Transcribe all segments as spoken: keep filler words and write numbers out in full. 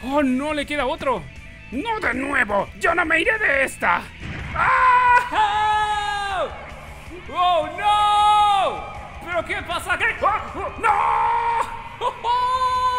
¡Oh, no! ¡Le queda otro! ¡No de nuevo! ¡Yo no me iré de esta! ¡Ah! ¡Oh, no! ¿Pero qué pasa? ¿Qué? ¡Oh, no! ¡Oh, oh!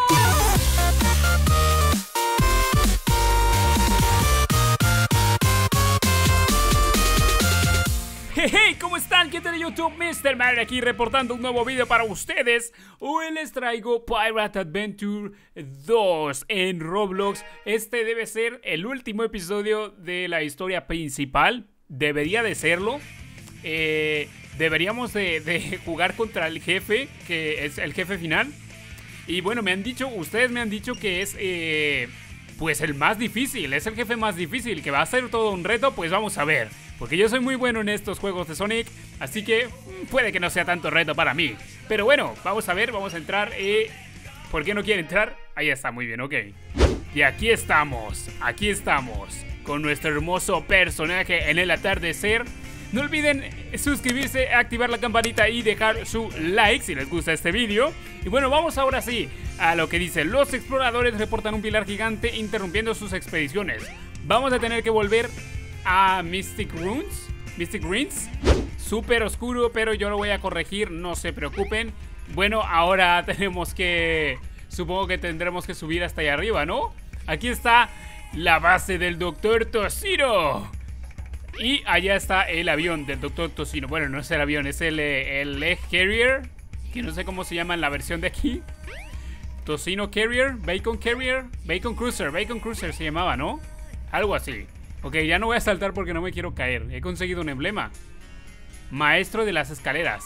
Hey, hey, ¿cómo están? ¿Qué tal de YouTube? mister Mario aquí reportando un nuevo video para ustedes. Hoy les traigo Pirate Adventure dos en Roblox. Este debe ser el último episodio de la historia principal. Debería de serlo. Eh, deberíamos de, de jugar contra el jefe, que es el jefe final. Y bueno, me han dicho, ustedes me han dicho que es eh, pues el más difícil. Es el jefe más difícil, que va a ser todo un reto. Pues vamos a ver. Porque yo soy muy bueno en estos juegos de Sonic, así que puede que no sea tanto reto para mí. Pero bueno, vamos a ver, vamos a entrar. Eh, ¿Por qué no quiere entrar? Ahí está, muy bien, ok. Y aquí estamos, aquí estamos, con nuestro hermoso personaje en el atardecer. No olviden suscribirse, activar la campanita y dejar su like si les gusta este vídeo. Y bueno, vamos ahora sí a lo que dice. Los exploradores reportan un pilar gigante interrumpiendo sus expediciones. Vamos a tener que volver a Mystic Ruins, Mystic Ruins, súper oscuro, pero yo lo voy a corregir, no se preocupen. Bueno, ahora tenemos que, supongo que tendremos que subir hasta allá arriba, ¿no? Aquí está la base del Doctor Tocino. Y allá está el avión del Doctor Tocino. Bueno, no es el avión, es el, el Egg Carrier, que no sé cómo se llama en la versión de aquí. Tocino Carrier, Bacon Carrier, Bacon Cruiser, Bacon Cruiser se llamaba, ¿no? Algo así. Ok, ya no voy a saltar porque no me quiero caer. He conseguido un emblema. Maestro de las escaleras.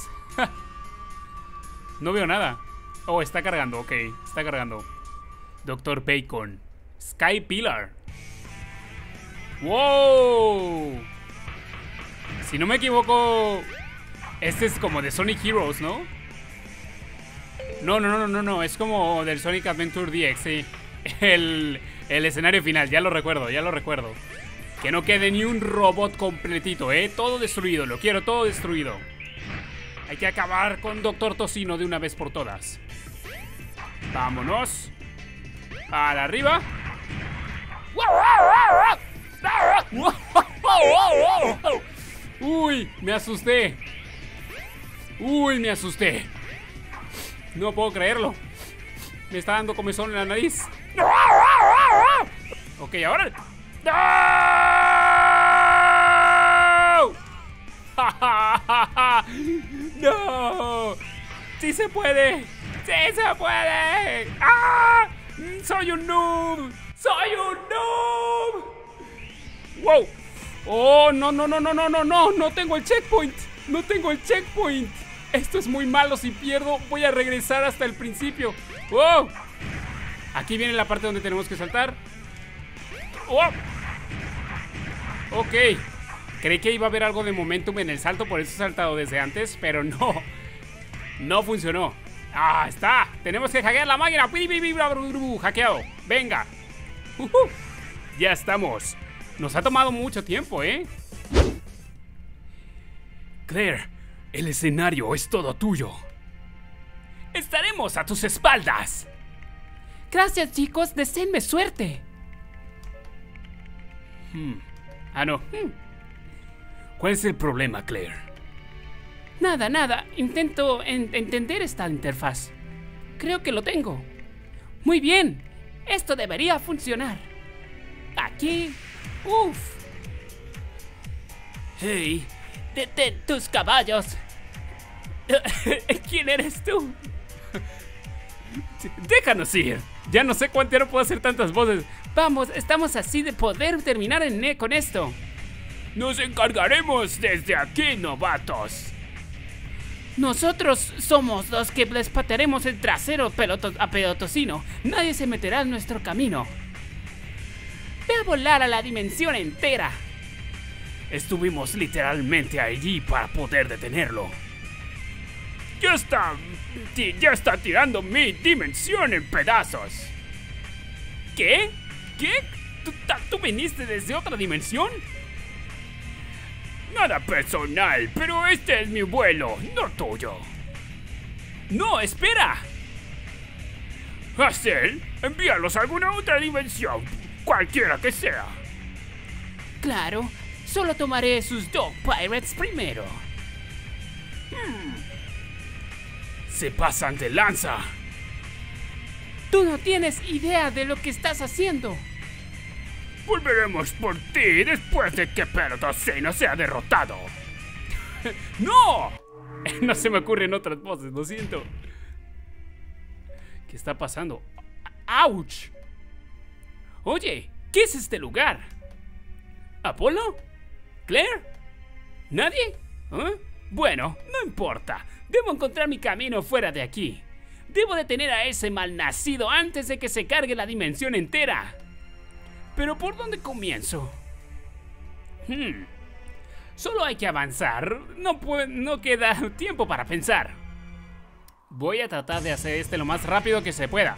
No veo nada. Oh, está cargando, ok, está cargando. Doctor Bacon. Sky Pillar. ¡Wow! Si no me equivoco, este es como de Sonic Heroes, ¿no? No, no, no, no, no, es como del Sonic Adventure D X, sí. El, el escenario final, ya lo recuerdo, ya lo recuerdo. Que no quede ni un robot completito, ¿eh? Todo destruido, lo quiero todo destruido. Hay que acabar con Doctor Tocino de una vez por todas. Vámonos. Para arriba. Uy, me asusté. Uy, me asusté. No puedo creerlo. Me está dando comezón en la nariz. Ok, ahora... ¡No! ¡No! ¡Sí se puede! ¡Sí se puede! ¡Ah! ¡Soy un noob! ¡Soy un noob! ¡Wow! ¡Oh, no, no, no, no, no, no, no! ¡No tengo el checkpoint! ¡No tengo el checkpoint! Esto es muy malo. Si pierdo, voy a regresar hasta el principio. ¡Wow! Aquí viene la parte donde tenemos que saltar. ¡Oh! Ok. Creí que iba a haber algo de momentum en el salto, por eso he saltado desde antes, pero no. No funcionó. ¡Ah, está! Tenemos que hackear la máquina. Hackeado. Venga. Uh -huh. Ya estamos. Nos ha tomado mucho tiempo, ¿eh? Claire, el escenario es todo tuyo. Estaremos a tus espaldas. Gracias, chicos. Deseenme suerte. Hmm. Ah, no. Hmm. ¿Cuál es el problema, Claire? Nada, nada. Intento en entender esta interfaz. Creo que lo tengo. Muy bien. Esto debería funcionar. Aquí. Uf. Hey. Detén tus caballos. ¿Quién eres tú? Déjanos ir. Ya no sé cuánto puedo hacer tantas voces. Vamos, estamos así de poder terminar en e con esto. Nos encargaremos desde aquí, novatos. Nosotros somos los que les patearemos el trasero peloto a Pelotocino. Nadie se meterá en nuestro camino. Ve a volar a la dimensión entera. Estuvimos literalmente allí para poder detenerlo. Ya está, ya está tirando mi dimensión en pedazos. ¿Qué? ¿Qué? ¿Tú, ¿Tú viniste desde otra dimensión? Nada personal, pero este es mi vuelo, no tuyo. No, espera. ¿Hazel? Envíalos a alguna otra dimensión, cualquiera que sea. Claro, solo tomaré sus Dog Pirates primero. Hmm. Se pasan de lanza. Tú no tienes idea de lo que estás haciendo. Volveremos por ti después de que Perodoceno sea derrotado. ¡No! No se me ocurren otras voces, lo siento. ¿Qué está pasando? ¡Auch! Oye, ¿qué es este lugar? ¿Apolo? ¿Claire? ¿Nadie? ¿Eh? Bueno, no importa. Debo encontrar mi camino fuera de aquí. Debo detener a ese malnacido antes de que se cargue la dimensión entera. ¿Pero por dónde comienzo? Hmm. Solo hay que avanzar. No, puede, no queda tiempo para pensar. Voy a tratar de hacer este lo más rápido que se pueda.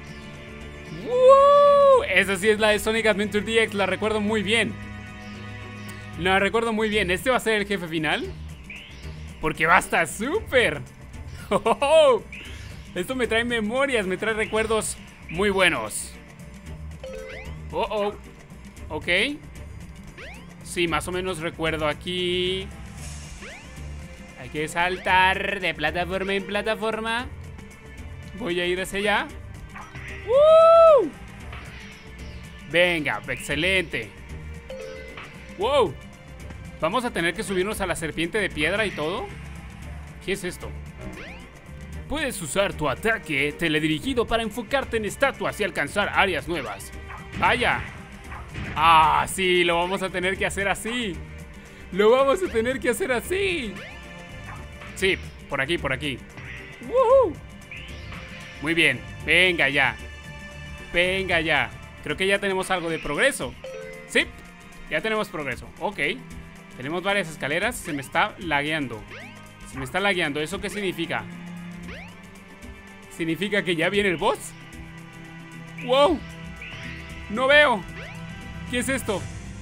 ¡Woo! Esa sí es la de Sonic Adventure D X, la recuerdo muy bien. La recuerdo muy bien. ¿Este va a ser el jefe final? Porque va a estar súper. ¡Oh, oh, oh! Esto me trae memorias, me trae recuerdos muy buenos. Oh, oh. Ok. Sí, más o menos recuerdo aquí. Hay que saltar de plataforma en plataforma. Voy a ir hacia allá. ¡Woo! Venga, excelente. ¡Wow! ¿Vamos a tener que subirnos a la serpiente de piedra y todo? ¿Qué es esto? Puedes usar tu ataque teledirigido para enfocarte en estatuas y alcanzar áreas nuevas. ¡Vaya! ¡Ah, sí! Lo vamos a tener que hacer así. ¡Lo vamos a tener que hacer así! Sí, por aquí, por aquí. ¡Woohoo! Muy bien, venga ya. Venga ya. Creo que ya tenemos algo de progreso. Sí, ya tenemos progreso. Ok. Tenemos varias escaleras. Se me está lagueando. Se me está lagueando. ¿Eso qué significa? ¿Significa que ya viene el boss? ¡Wow! No veo. ¿Qué es esto?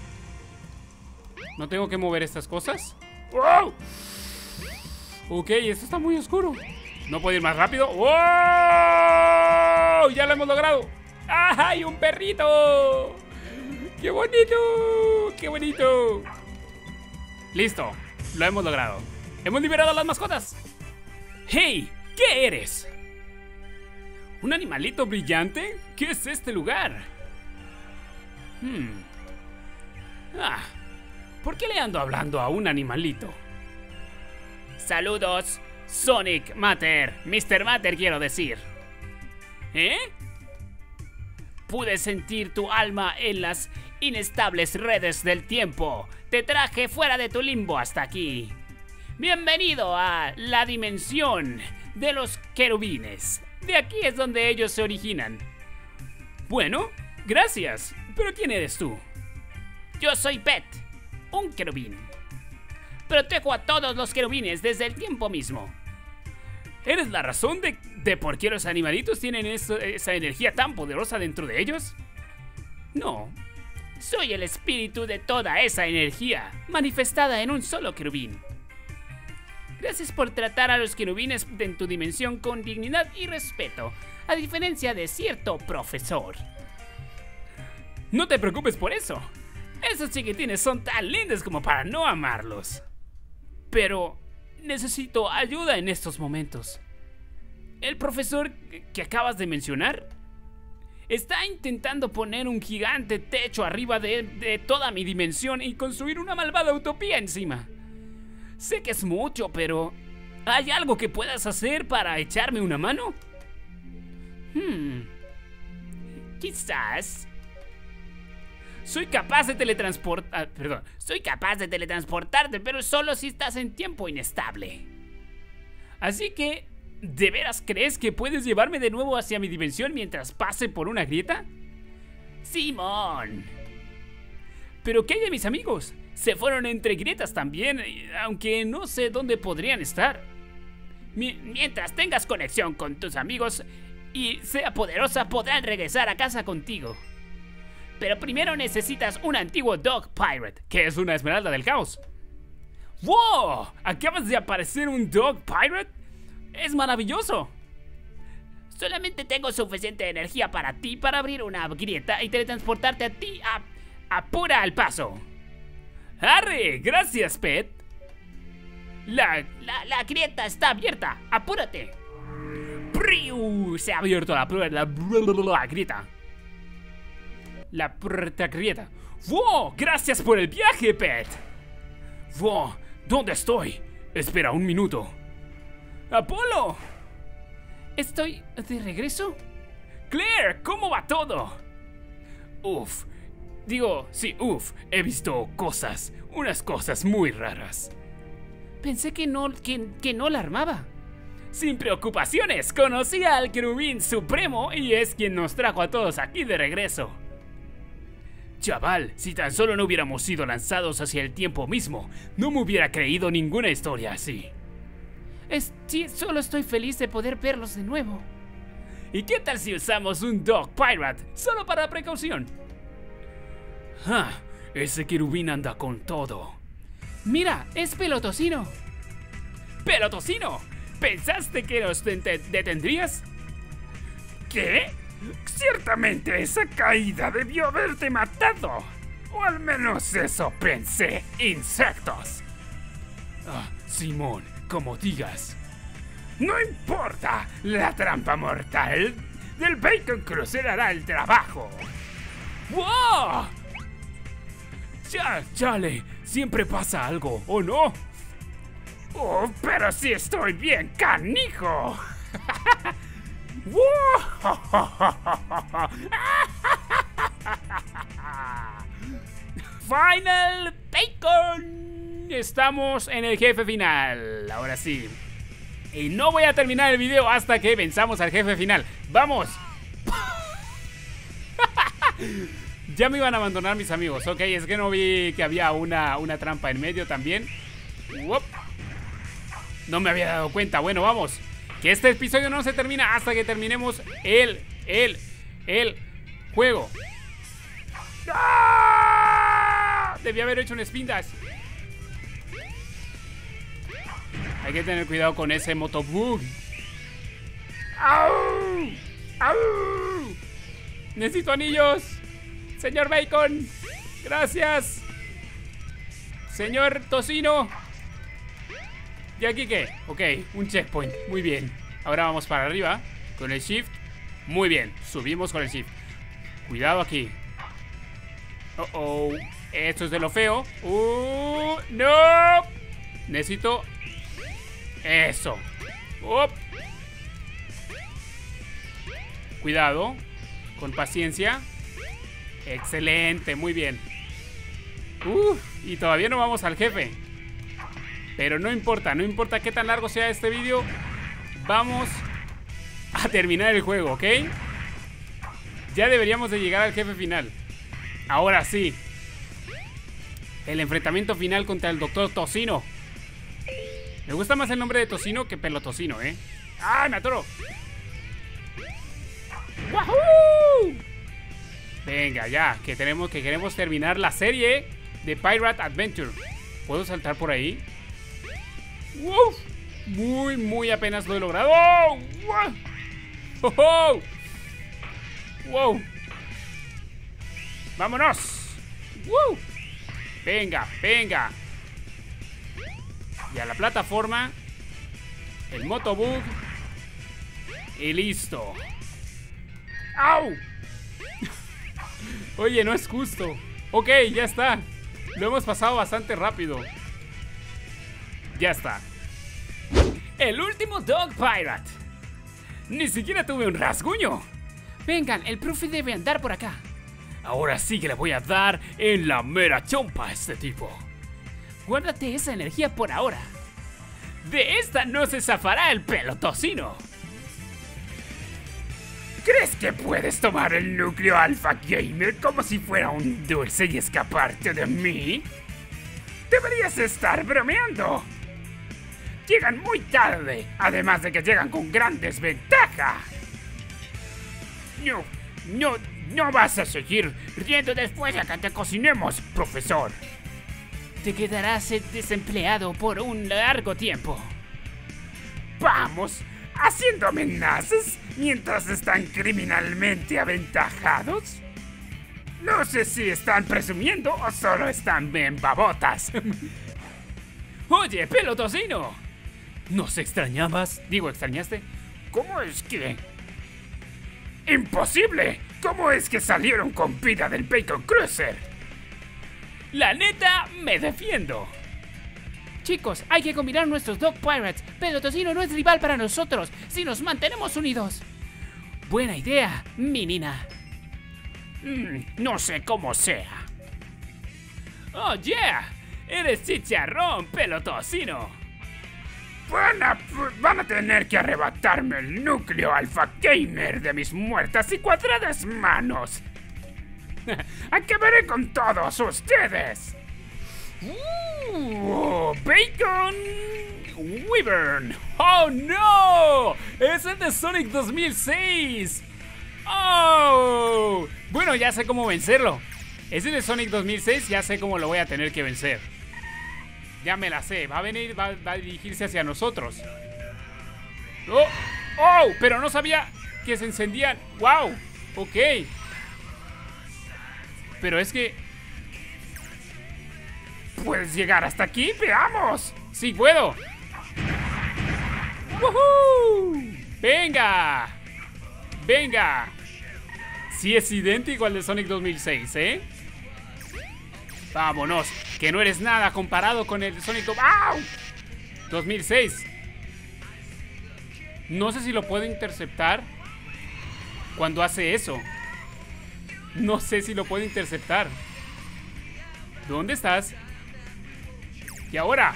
¿No tengo que mover estas cosas? ¡Wow! Ok, esto está muy oscuro. ¿No puedo ir más rápido? ¡Wow! ¡Ya lo hemos logrado! ¡Ay, un perrito! ¡Qué bonito! ¡Qué bonito! Listo, lo hemos logrado. ¡Hemos liberado a las mascotas! ¡Hey! ¿Qué eres? ¿Un animalito brillante? ¿Qué es este lugar? Hmm. Ah, ¿por qué le ando hablando a un animalito? Saludos, Sonic Matter. mister Matter quiero decir. ¿Eh? Pude sentir tu alma en las inestables redes del tiempo. Te traje fuera de tu limbo hasta aquí. Bienvenido a la dimensión de los querubines. De aquí es donde ellos se originan. Bueno, gracias. ¿Pero quién eres tú? Yo soy Pet, un querubín. Protejo a todos los querubines desde el tiempo mismo. ¿Eres la razón de, de por qué los animalitos tienen eso, esa energía tan poderosa dentro de ellos? No. Soy el espíritu de toda esa energía, manifestada en un solo querubín. Gracias por tratar a los querubines en tu dimensión con dignidad y respeto, a diferencia de cierto profesor. No te preocupes por eso. Esos chiquitines son tan lindos como para no amarlos. Pero necesito ayuda en estos momentos. El profesor que acabas de mencionar está intentando poner un gigante techo arriba de, de toda mi dimensión y construir una malvada utopía encima. Sé que es mucho, pero ¿hay algo que puedas hacer para echarme una mano? Hmm. Quizás. Soy capaz de teletransportar. Perdón. Soy capaz de teletransportarte, pero solo si estás en tiempo inestable. Así que, ¿de veras crees que puedes llevarme de nuevo hacia mi dimensión mientras pase por una grieta? ¡Simón! ¿Pero qué hay de mis amigos? Se fueron entre grietas también, aunque no sé dónde podrían estar. Mi- mientras tengas conexión con tus amigos y sea poderosa, podrán regresar a casa contigo. Pero primero necesitas un antiguo Dog Pirate, que es una esmeralda del caos. ¡Wow! ¿Acabas de aparecer un Dog Pirate? ¡Es maravilloso! Solamente tengo suficiente energía para ti para abrir una grieta y teletransportarte a ti a... apura al paso. ¡Arre! Gracias, Pet. La, la, la grieta está abierta. ¡Apúrate! ¡Priu! Se ha abierto la, la, la, la grieta. La puerta grieta. ¡Wow! Gracias por el viaje, Pet. ¡Wow! ¿Dónde estoy? Espera un minuto. ¡Apolo! ¿Estoy de regreso? ¡Claire! ¿Cómo va todo? Uf. Digo, sí, uf. He visto cosas. Unas cosas muy raras. Pensé que no, que, que no la armaba. Sin preocupaciones, conocí al querubín supremo y es quien nos trajo a todos aquí de regreso. Chaval, si tan solo no hubiéramos sido lanzados hacia el tiempo mismo, no me hubiera creído ninguna historia así. Es, sí, solo estoy feliz de poder verlos de nuevo. ¿Y qué tal si usamos un Dog Pirate, solo para precaución? Ah, ese querubín anda con todo. Mira, es Pelotocino. ¡Pelotocino! ¿Pensaste que nos detendrías? ¿Qué? Ciertamente esa caída debió haberte matado. O al menos eso pensé, insectos. Ah, Simón, como digas. No importa, la trampa mortal del Bacon Cruiser hará el trabajo. ¡Wow! Ya, chale, siempre pasa algo, ¿o no? Oh, pero sí estoy bien, canijo. Final Bacon. Estamos en el jefe final, ahora sí. Y no voy a terminar el video hasta que venzamos al jefe final. ¡Vamos! Ya me iban a abandonar mis amigos. Ok, es que no vi que había una, una trampa en medio también. Uop. No me había dado cuenta. Bueno, vamos. Que este episodio no se termina hasta que terminemos el, el, el juego. ¡Ah! Debí haber hecho un spin dash. Hay que tener cuidado con ese motobug. ¡Au! ¡Au! Necesito anillos. Señor Bacon. Gracias. Señor Tocino. ¿Y aquí qué? Ok, un checkpoint. Muy bien. Ahora vamos para arriba con el shift. Muy bien, subimos con el shift. Cuidado aquí. Oh, oh. Esto es de lo feo. Uh, no. Necesito eso. Up. Cuidado. Con paciencia. Excelente, muy bien. Uf, y todavía no vamos al jefe. Pero no importa, no importa qué tan largo sea este vídeo. Vamos a terminar el juego, ¿ok? Ya deberíamos de llegar al jefe final. Ahora sí. El enfrentamiento final contra el doctor Tocino. Me gusta más el nombre de Tocino que Pelotocino, ¿eh? ¡Ah, me atoro! ¡Wahoo! Venga, ya, que tenemos que queremos terminar la serie de Pirate Adventure. ¿Puedo saltar por ahí? ¡Wow! Muy, muy apenas lo he logrado. ¡Oh! ¡Wow! ¡Oh! ¡Wow! ¡Vámonos! ¡Wow! Venga, venga. Y a la plataforma. El motobug. Y listo. ¡Au! Oye, no es justo. Ok, ya está. Lo hemos pasado bastante rápido. Ya está. El último Dog Pirate. Ni siquiera tuve un rasguño. Vengan, el profe debe andar por acá. Ahora sí que le voy a dar en la mera chompa a este tipo. Guárdate esa energía por ahora. De esta no se zafará el Pelotocino. ¿Crees que puedes tomar el núcleo Alpha Gamer como si fuera un dulce y escaparte de mí? Deberías estar bromeando. Llegan muy tarde, además de que llegan con gran desventaja. No, no, no vas a seguir riendo después de que te cocinemos, profesor. Te quedarás desempleado por un largo tiempo. Vamos, haciendo amenazas mientras están criminalmente aventajados. No sé si están presumiendo o solo están bien babotas. Oye, pelo tocino, ¿nos extrañabas? Digo, ¿extrañaste? ¿Cómo es que...? ¡Imposible! ¿Cómo es que salieron con vida del Bacon Cruiser? La neta, me defiendo. Chicos, hay que combinar nuestros Dog Pirates. Pelo Tocino no es rival para nosotros si nos mantenemos unidos. Buena idea, mi nina. Mm, no sé cómo sea. Oh, yeah. Eres chicharrón, Pelo Tocino. Van a, van a tener que arrebatarme el núcleo Alpha Gamer de mis muertas y cuadradas manos. Acabaré con todos ustedes. Uh, Bacon Wyvern. ¡Oh, no! ¡Es el de Sonic dos mil seis! ¡Oh! Bueno, ya sé cómo vencerlo. Es el de Sonic dos mil seis, ya sé cómo lo voy a tener que vencer. Ya me la sé, va a venir, va, va a dirigirse hacia nosotros. ¡Oh! ¡Oh! Pero no sabía que se encendían. ¡Wow! Ok. Pero es que... ¿puedes llegar hasta aquí? ¡Veamos! ¡Sí puedo! ¡Woohoo! ¡Venga! ¡Venga! Sí es idéntico al de Sonic dos mil seis, ¿eh? ¡Vámonos! Que no eres nada comparado con el Sonic dos mil seis. No sé si lo puedo interceptar cuando hace eso. No sé si lo puedo interceptar. ¿Dónde estás? ¿Y ahora?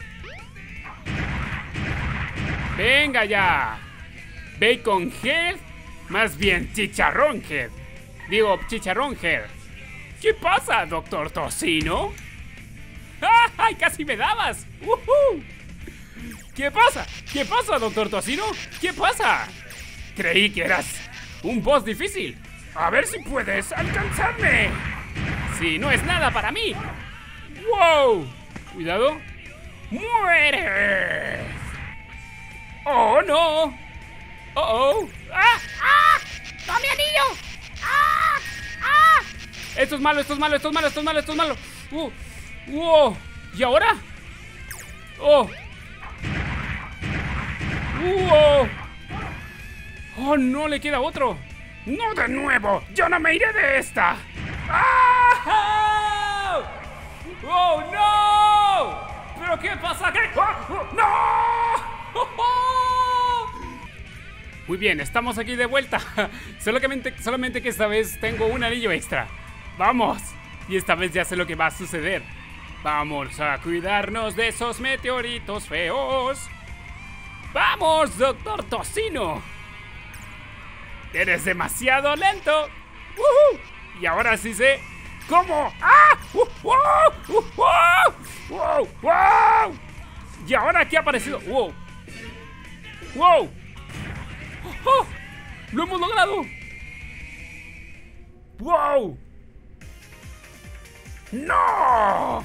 ¡Venga ya! Bacon Head. Más bien Chicharrón Head. Digo, Chicharrón Head. ¿Qué pasa, doctor Tocino? ¡Ay, casi me dabas! ¡Uh-huh! ¿Qué pasa? ¿Qué pasa, doctor Tocino? ¿Qué pasa? Creí que eras un boss difícil. A ver si puedes alcanzarme. Si no es nada para mí. ¡Wow! Cuidado. ¡Muere! ¡Oh, no! ¡Oh, oh! ¡Ah! ¡Ah! ¡Tome anillo! ¡Ah! ¡Ah! Esto es malo, esto es malo, esto es malo, esto es malo, esto es malo. ¡Uh! ¡Wow! ¿Y ahora? ¡Oh! ¡Wow! ¡Oh, no! Le queda otro. ¡No de nuevo! ¡Yo no me iré de esta! ¡Ah! ¡Oh, no! ¿Pero qué pasa? ¿Qué? ¡Oh, no! Muy bien, estamos aquí de vuelta. Solamente, solamente que esta vez tengo un anillo extra. ¡Vamos! Y esta vez ya sé lo que va a suceder. Vamos a cuidarnos de esos meteoritos feos. ¡Vamos, doctor Tocino! Eres demasiado lento. ¡Uh-huh! Y ahora sí sé cómo. ¡Ah! ¡Uh, wow! ¡Uh, wow! ¡Wow! ¡Wow! ¿Y ahora qué ha aparecido? ¡Wow! ¡Wow! ¡Oh! ¡Lo hemos logrado! ¡Wow! ¡No!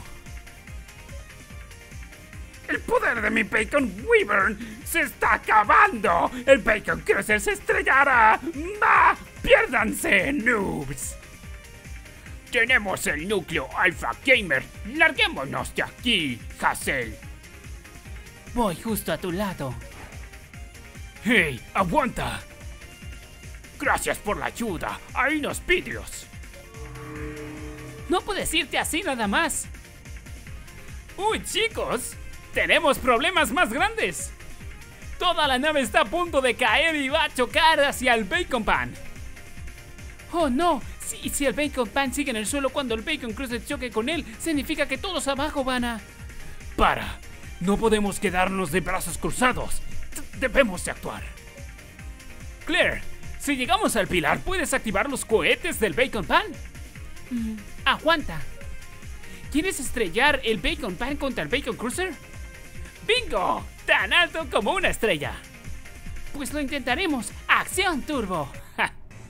¡El poder de mi Bacon Wyvern se está acabando! ¡El Bacon Cruiser se estrellará! ¡Va! ¡Piérdanse, noobs! ¡Tenemos el núcleo Alpha Gamer! ¡Larguémonos de aquí, Hazel! Voy justo a tu lado. ¡Hey! ¡Aguanta! Gracias por la ayuda. ¡Hay unos vidrios! No puedes irte así nada más. ¡Uy, chicos! ¡Tenemos problemas más grandes! Toda la nave está a punto de caer y va a chocar hacia el Bacon Pan. ¡Oh, no! Si, si el Bacon Pan sigue en el suelo cuando el Bacon Cruiser choque con él, significa que todos abajo van a... ¡Para! No podemos quedarnos de brazos cruzados. Debemos de actuar. Claire, si llegamos al pilar, ¿puedes activar los cohetes del Bacon Pan? Mm, aguanta. ¿Quieres estrellar el Bacon Pan contra el Bacon Cruiser? ¡Bingo! ¡Tan alto como una estrella! Pues lo intentaremos. ¡Acción turbo! ¡Ja!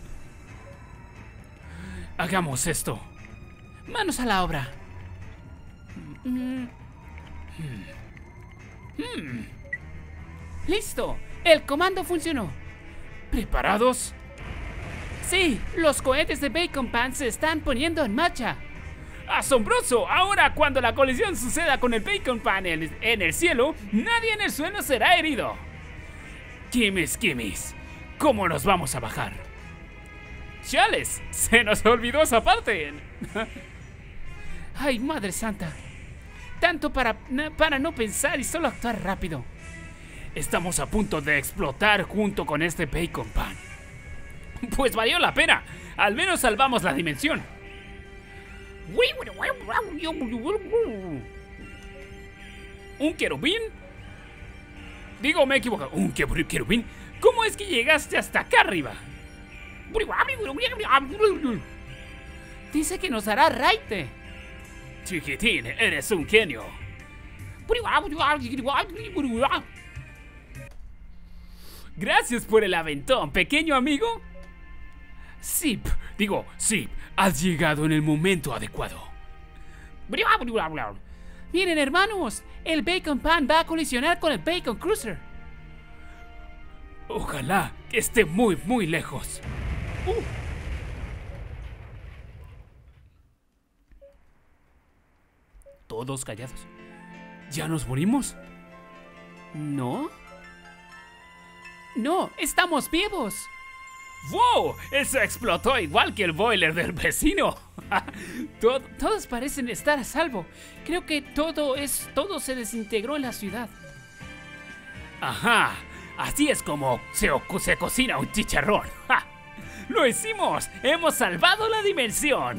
Hagamos esto. Manos a la obra. Hmm. Hmm. ¡Listo! El comando funcionó. ¿Preparados? Sí, los cohetes de Bacon Pan se están poniendo en marcha. ¡Asombroso! Ahora, cuando la colisión suceda con el Bacon Pan en el, en el cielo, nadie en el suelo será herido. Kimis, Kimis, ¿cómo nos vamos a bajar? ¡Chales! ¡Se nos olvidó esa parte! ¡Ay, Madre Santa! Tanto para, para no pensar y solo actuar rápido. Estamos a punto de explotar junto con este Bacon Pan. Pues valió la pena. Al menos salvamos la dimensión. ¿Un querubín? Digo, me he equivocado. ¿Un querubín? ¿Cómo es que llegaste hasta acá arriba? Dice que nos hará raite. Chiquitín, eres un genio. Gracias por el aventón, pequeño amigo. Zip, digo, Zip, has llegado en el momento adecuado. Miren, hermanos, el Bacon Pan va a colisionar con el Bacon Cruiser. Ojalá que esté muy, muy lejos. Uh. Todos callados. ¿Ya nos morimos? ¿No? No, estamos vivos. ¡Wow! Eso explotó igual que el boiler del vecino. Todo, todos parecen estar a salvo. Creo que todo es todo se desintegró en la ciudad. Ajá, así es como se, se cocina un chicharrón. ¡Ja! ¡Lo hicimos! ¡Hemos salvado la dimensión!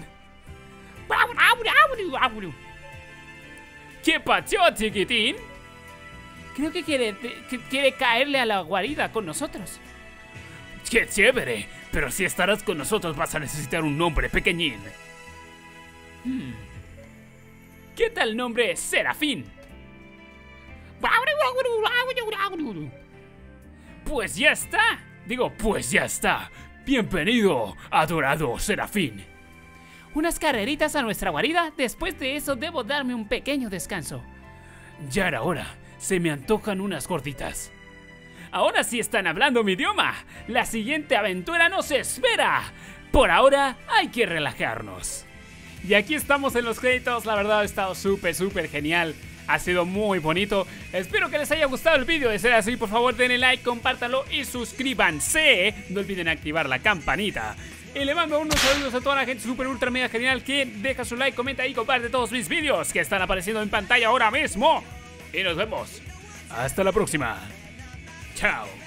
¿Qué pasó, chiquitín? Creo que quiere, que quiere caerle a la guarida con nosotros. ¡Qué chévere! Pero si estarás con nosotros vas a necesitar un nombre, pequeñín. Hmm. ¿Qué tal nombre Serafín? Pues ya está. Digo, pues ya está. Bienvenido, adorado Serafín. Unas carreritas a nuestra guarida. Después de eso debo darme un pequeño descanso. Ya era hora. Se me antojan unas gorditas. Ahora sí están hablando mi idioma. La siguiente aventura nos espera. Por ahora hay que relajarnos. Y aquí estamos en los créditos. La verdad ha estado súper, súper genial. Ha sido muy bonito. Espero que les haya gustado el vídeo. De ser así, por favor denle like, compártanlo y suscríbanse. No olviden activar la campanita. Y le mando unos saludos a toda la gente super ultra mega genial que deja su like, comenta y comparte todos mis vídeos que están apareciendo en pantalla ahora mismo. Y nos vemos. Hasta la próxima. Chao.